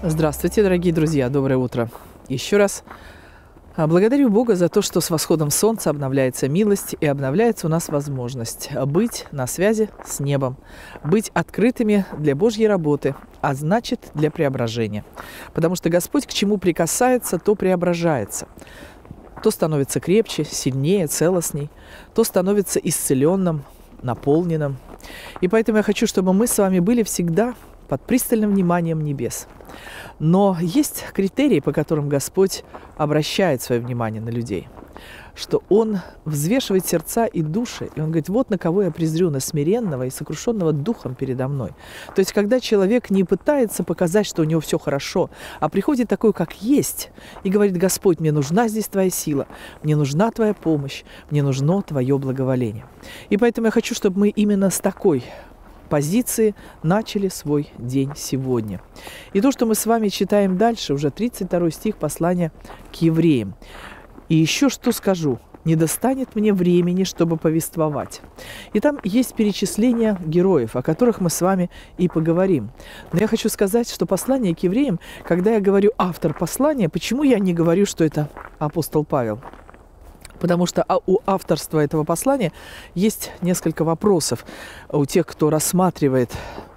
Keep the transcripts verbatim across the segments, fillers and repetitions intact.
Здравствуйте, дорогие друзья, доброе утро. Еще раз благодарю Бога за то, что с восходом солнца обновляется милость и обновляется у нас возможность быть на связи с небом, быть открытыми для Божьей работы, а значит для преображения. Потому что Господь к чему прикасается, то преображается. То становится крепче, сильнее, целостней, то становится исцеленным, наполненным. И поэтому я хочу, чтобы мы с вами были всегда под пристальным вниманием небес. Но есть критерии, по которым Господь обращает свое внимание на людей. Что Он взвешивает сердца и души, и Он говорит: вот на кого я презрю, на смиренного и сокрушенного духом передо мной. То есть, когда человек не пытается показать, что у него все хорошо, а приходит такой, как есть, и говорит: Господь, мне нужна здесь Твоя сила, мне нужна Твоя помощь, мне нужно Твое благоволение. И поэтому я хочу, чтобы мы именно с такой позиции начали свой день сегодня. И то, что мы с вами читаем дальше, уже тридцать второй стих послания к евреям. И еще что скажу: не достанет мне времени, чтобы повествовать. И там есть перечисление героев, о которых мы с вами и поговорим. Но я хочу сказать, что послание к евреям, когда я говорю автор послания, почему я не говорю, что это апостол Павел? Потому что у авторства этого послания есть несколько вопросов у тех, кто рассматривает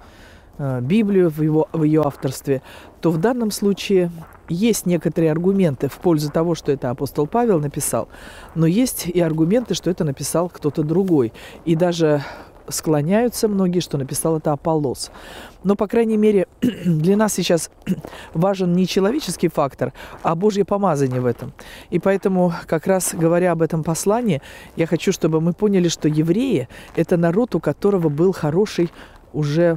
Библию в, его, в ее авторстве, то в данном случае есть некоторые аргументы в пользу того, что это апостол Павел написал, но есть и аргументы, что это написал кто-то другой. И даже склоняются многие, что написал это Аполлос. Но, по крайней мере, для нас сейчас важен не человеческий фактор, а Божье помазание в этом. И поэтому, как раз говоря об этом послании, я хочу, чтобы мы поняли, что евреи – это народ, у которого был хороший уже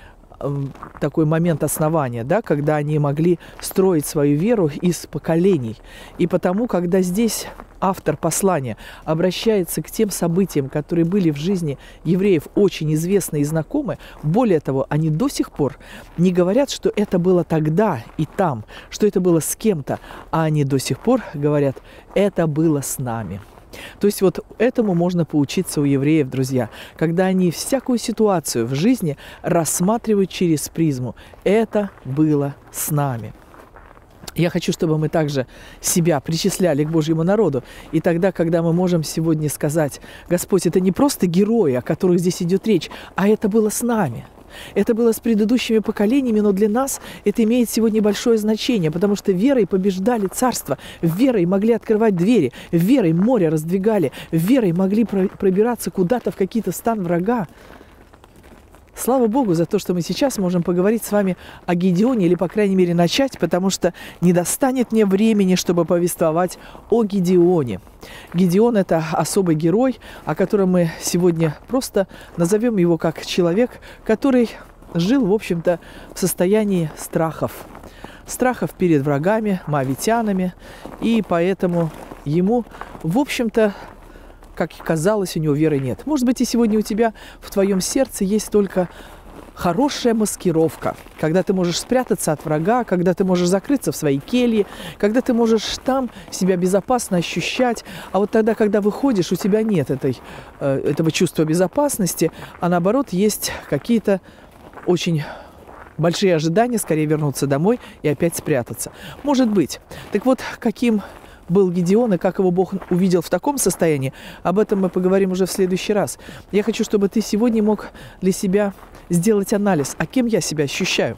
такой момент основания, да, когда они могли строить свою веру из поколений. И потому, когда здесь автор послания обращается к тем событиям, которые были в жизни евреев очень известны и знакомы, более того, они до сих пор не говорят, что это было тогда и там, что это было с кем-то, а они до сих пор говорят: это было с нами. То есть вот этому можно поучиться у евреев, друзья, когда они всякую ситуацию в жизни рассматривают через призму: это было с нами. Я хочу, чтобы мы также себя причисляли к Божьему народу. И тогда, когда мы можем сегодня сказать: Господь, это не просто герои, о которых здесь идет речь, а это было с нами. Это было с предыдущими поколениями, но для нас это имеет сегодня большое значение, потому что верой побеждали царство, верой могли открывать двери, верой море раздвигали, верой могли пробираться куда-то в какие-то стан врага. Слава Богу за то, что мы сейчас можем поговорить с вами о Гедеоне, или, по крайней мере, начать, потому что не достанет мне времени, чтобы повествовать о Гедеоне. Гедеон – это особый герой, о котором мы сегодня просто назовем его как человек, который жил, в общем-то, в состоянии страхов. Страхов перед врагами, моавитянами, и поэтому ему, в общем-то, как казалось, у него веры нет. Может быть, и сегодня у тебя в твоем сердце есть только хорошая маскировка, когда ты можешь спрятаться от врага, когда ты можешь закрыться в своей келье, когда ты можешь там себя безопасно ощущать. А вот тогда, когда выходишь, у тебя нет этой, этого чувства безопасности, а наоборот, есть какие-то очень большие ожидания скорее вернуться домой и опять спрятаться. Может быть. Так вот, каким был Гедеон и как его Бог увидел в таком состоянии, об этом мы поговорим уже в следующий раз. Я хочу, чтобы ты сегодня мог для себя сделать анализ, а кем я себя ощущаю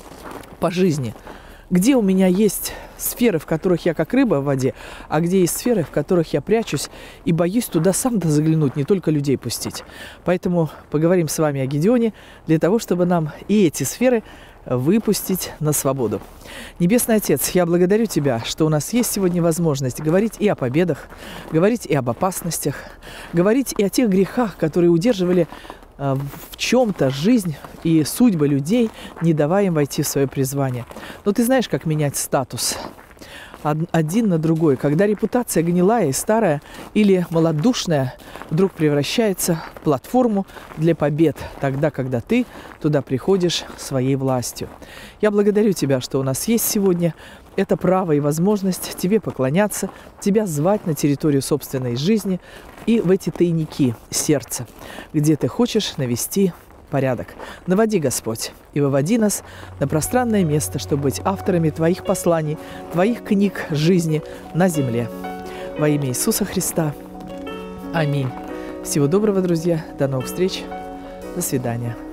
по жизни. Где у меня есть сферы, в которых я как рыба в воде, а где есть сферы, в которых я прячусь и боюсь туда сам-то заглянуть, не только людей пустить. Поэтому поговорим с вами о Гедеоне для того, чтобы нам и эти сферы выпустить на свободу. Небесный Отец, я благодарю Тебя, что у нас есть сегодня возможность говорить и о победах, говорить и об опасностях, говорить и о тех грехах, которые удерживали э, в чем-то жизнь и судьбы людей, не давая им войти в свое призвание. Но Ты знаешь, как менять статус один на другой, когда репутация гнилая и старая или малодушная вдруг превращается в платформу для побед, тогда, когда ты туда приходишь своей властью. Я благодарю Тебя, что у нас есть сегодня это право и возможность Тебе поклоняться, Тебя звать на территорию собственной жизни и в эти тайники сердца, где Ты хочешь навести порядок. Наводи, Господь, и выводи нас на пространное место, чтобы быть авторами Твоих посланий, Твоих книг жизни на земле. Во имя Иисуса Христа. Аминь. Всего доброго, друзья. До новых встреч. До свидания.